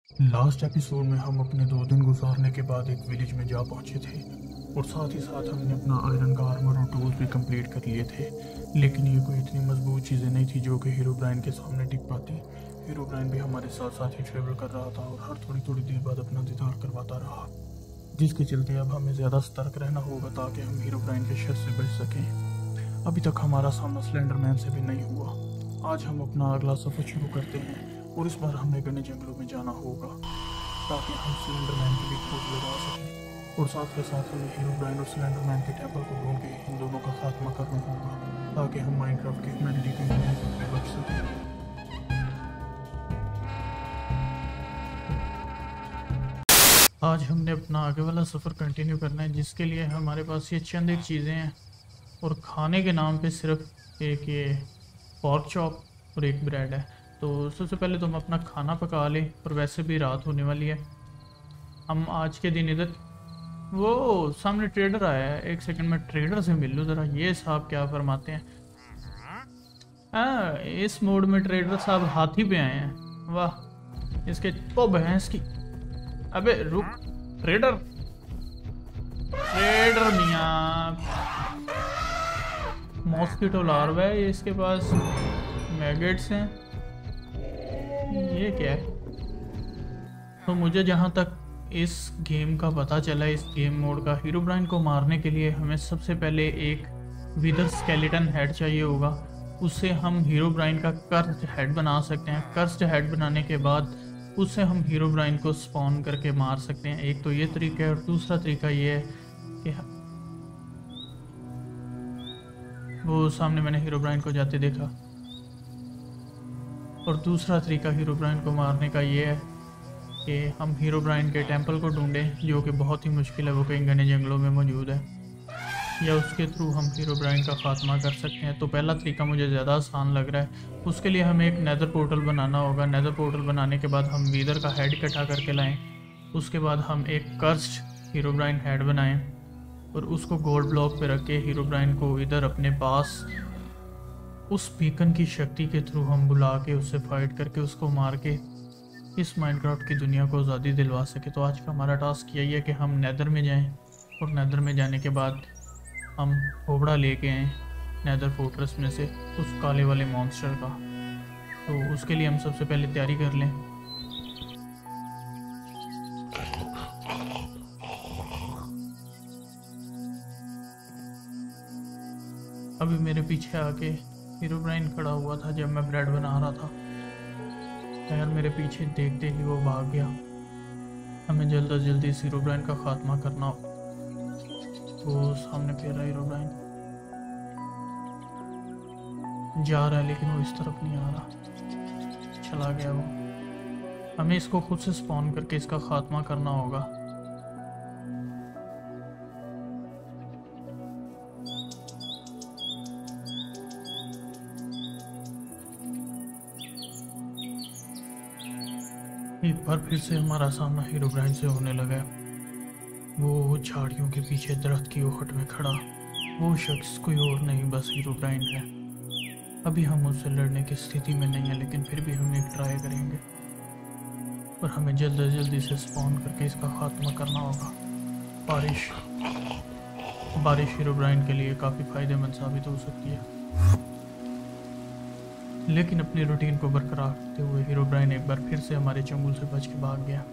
Last episode में हम अपने 2 दिन गुजारने के बाद एक विलेज में जा पहुंचे थे और साथ ही साथ हमने अपना आयरन का आर्मर और टूल्स भी कंप्लीट कर लिए थे। लेकिन ये कोई इतनी मजबूत चीज़ें नहीं थी जो कि हीरो ब्राइन के सामने टिक पाती। हीरो ब्राइन भी हमारे साथ साथ ही ट्रेवल कर रहा था और हर थोड़ी थोड़ी देर बाद अपना दीदार करवाता रहा, जिसके चलते अब हमें ज़्यादा सतर्क रहना होगा ताकि हम हीरो ब्राइन के शर से बच सकें। अभी तक हमारा सामना स्लेंडरमैन से भी नहीं हुआ। आज हम अपना अगला सफ़र शुरू करते हैं और इस बार हमें घने जंगलों में जाना होगा ताकि हम स्लेंडरमैन की भी खोज लगा सकें। और साथ के साथ हमें हीरो ब्राइन और स्लेंडरमैन के टेम्पल को ढूंढ के इन दोनों का खात्मा करना होगा ताकि हम माइनक्राफ्ट की ह्यूमैनिटी की से बच सकें। आज हमने अपना आगे वाला सफ़र कंटिन्यू करना है, जिसके लिए हमारे पास ये चंद एक चीज़ें हैं और खाने के नाम पे सिर्फ एक ये पॉर्क चॉप और एक ब्रेड है। तो सबसे पहले तो हम अपना खाना पका लें, और वैसे भी रात होने वाली है। हम आज के दिन इधर वो सामने ट्रेडर आया है, एक सेकंड में ट्रेडर से मिल लूँ ज़रा। ये साहब क्या फरमाते हैं? हाँ, इस मोड में ट्रेडर साहब हाथी पे आए हैं। वाह, इसके तो भैंस की। अबे रुक ट्रेडर, ट्रेडर मियाँ। मॉस्किटो लार्वा है ये, इसके पास मैगेट्स हैं। ये क्या है? तो मुझे जहाँ तक इस गेम का पता चला, इस गेम मोड का, हीरो ब्राइन को मारने के लिए हमें सबसे पहले एक विदर स्केलेटन हेड चाहिए होगा। उससे हम हीरो ब्राइन का कर्स्ड हेड बना सकते हैं। कर्स्ड हेड बनाने के बाद उससे हम हीरो ब्राइन को स्पॉन करके मार सकते हैं। एक तो ये तरीका है, और दूसरा तरीका ये है कि वो सामने मैंने हीरो ब्राइन को जाते देखा। और दूसरा तरीका हीरो ब्राइन को मारने का ये है कि हम हीरो ब्राइन के टेंपल को ढूंढें, जो कि बहुत ही मुश्किल है, वो कहीं घने जंगलों में मौजूद है, या उसके थ्रू हम हीरो ब्राइन का खात्मा कर सकते हैं। तो पहला तरीका मुझे ज़्यादा आसान लग रहा है। उसके लिए हमें एक नेदर पोर्टल बनाना होगा। नेदर पोर्टल बनाने के बाद हम वीदर का हेड इकट्ठा करके लाएं। उसके बाद हम एक कर्स्ड हीरो ब्राइन हेड बनाएं और उसको गोल्ड ब्लॉक पे रख के हीरो ब्राइन को इधर अपने पास उस बीकन की शक्ति के थ्रू हम बुला के उससे फाइट करके उसको मार के इस माइनक्राफ्ट की दुनिया को आज़ादी दिलवा सके। तो आज का हमारा टास्क यही है कि हम नेदर में जाएं, और नेदर में जाने के बाद हम होबड़ा लेके आए नेदर फोर्ट्रेस में से उस काले वाले मॉन्स्टर का। तो उसके लिए हम सबसे पहले तैयारी कर लें। अभी मेरे पीछे आके हीरो ब्राइन खड़ा हुआ था जब मैं ब्रेड बना रहा था। यार मेरे पीछे देखते ही वो भाग गया। हमें जल्द से जल्दी इस हीरो ब्राइन का खात्मा करना हो। वो सामने फिर रहा हीरो ब्राइन, जा रहा है लेकिन वो इस तरफ नहीं आ रहा, चला गया वो। हमें इसको खुद से स्पॉन करके इसका खात्मा करना होगा। एक बार फिर से हमारा सामना हीरो ब्राइन से होने लगा। वो झाड़ियों के पीछे दरख्त की ओहट में खड़ा वो शख्स कोई और नहीं, बस हीरो ब्राइन है। अभी हम उससे लड़ने की स्थिति में नहीं है, लेकिन फिर भी हम एक ट्राई करेंगे, और हमें जल्द से जल्दी से स्पॉन करके इसका खात्मा करना होगा। बारिश हीरो ब्राइन के लिए काफ़ी फ़ायदेमंद साबित हो सकती है। लेकिन अपनी रूटीन को बरकरार रखते हुए हीरो ब्राइन एक बार फिर से हमारे चंगुल से बच के भाग गया।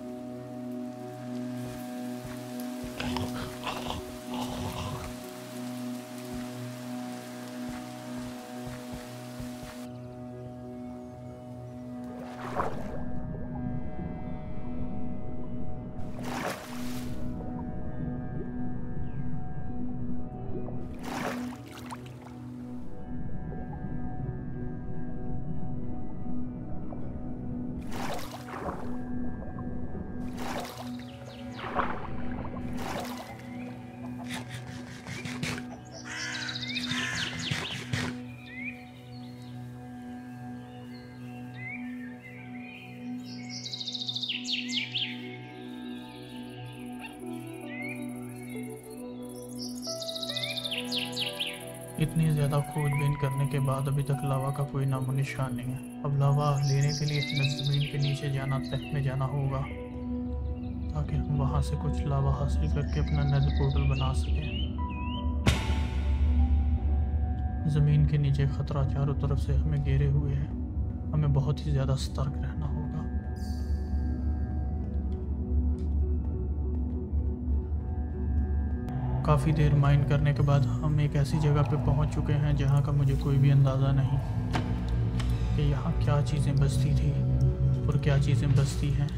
इतनी ज़्यादा खोजबीन करने के बाद अभी तक लावा का कोई नामो निशान नहीं है। अब लावा लेने के लिए हमें ज़मीन के नीचे जाना, तह में जाना होगा, ताकि हम वहाँ से कुछ लावा हासिल करके अपना नेदर पोर्टल बना सकें। ज़मीन के नीचे ख़तरा चारों तरफ से हमें घेरे हुए है, हमें बहुत ही ज़्यादा सतर्क रहना होगा। काफ़ी देर माइन करने के बाद हम एक ऐसी जगह पे पहुंच चुके हैं जहां का मुझे कोई भी अंदाज़ा नहीं कि यहाँ क्या चीज़ें बसती थी और क्या चीज़ें बसती हैं।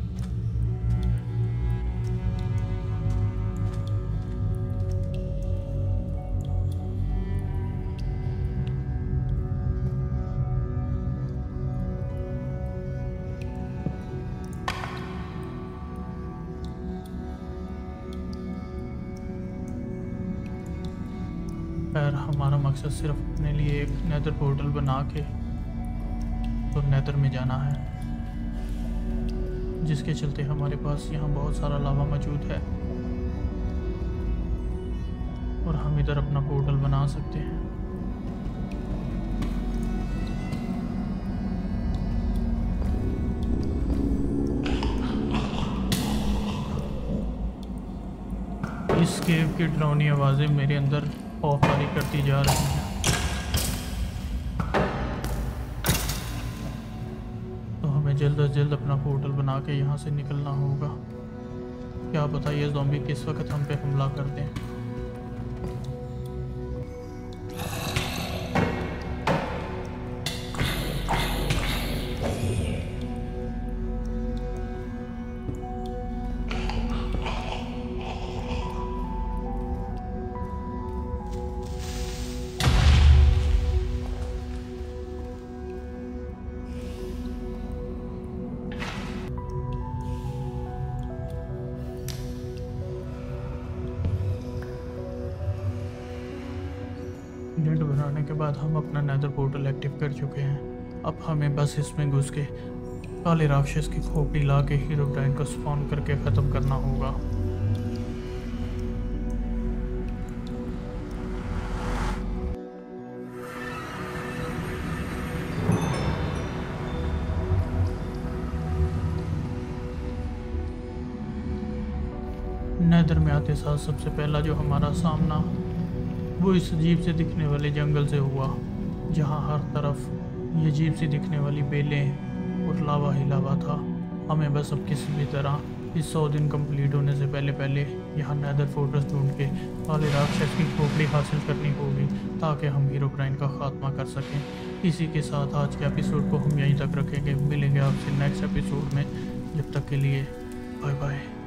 खैर, हमारा मकसद सिर्फ अपने लिए एक नेदर पोर्टल बना के और नेदर में जाना है, जिसके चलते हमारे पास यहाँ बहुत सारा लावा मौजूद है और हम इधर अपना पोर्टल बना सकते हैं। इस केव की डरावनी आवाज़ें मेरे अंदर खौफजारी करती जा रही हैं। तो हमें जल्द से जल्द अपना पोर्टल बना के यहाँ से निकलना होगा। क्या पता ये ज़ॉम्बी किस वक्त हम पे हमला कर दें। नेट बनाने के बाद हम अपना नेदर पोर्टल एक्टिव कर चुके हैं। अब हमें बस इसमें घुस के काले राक्षस की खोपड़ी ला के हीरोब्राइन को स्पॉन करके ख़त्म करना होगा। नेदर में आते साथ सबसे पहला जो हमारा सामना वो इस अजीब से दिखने वाले जंगल से हुआ, जहाँ हर तरफ ये अजीब सी दिखने वाली बेलें और लावा ही लावा था। हमें बस अब किसी भी तरह इस 100 दिन कंप्लीट होने से पहले यहाँ नेदर फोर्ट्रेस ढूंढ के काले राक्षस की खोपड़ी हासिल करनी होगी, ताकि हम हीरोब्राइन का खात्मा कर सकें। इसी के साथ आज के एपिसोड को हम यहीं तक रखेंगे। मिलेंगे आपसे नेक्स्ट एपिसोड में। जब तक के लिए बाय बाय।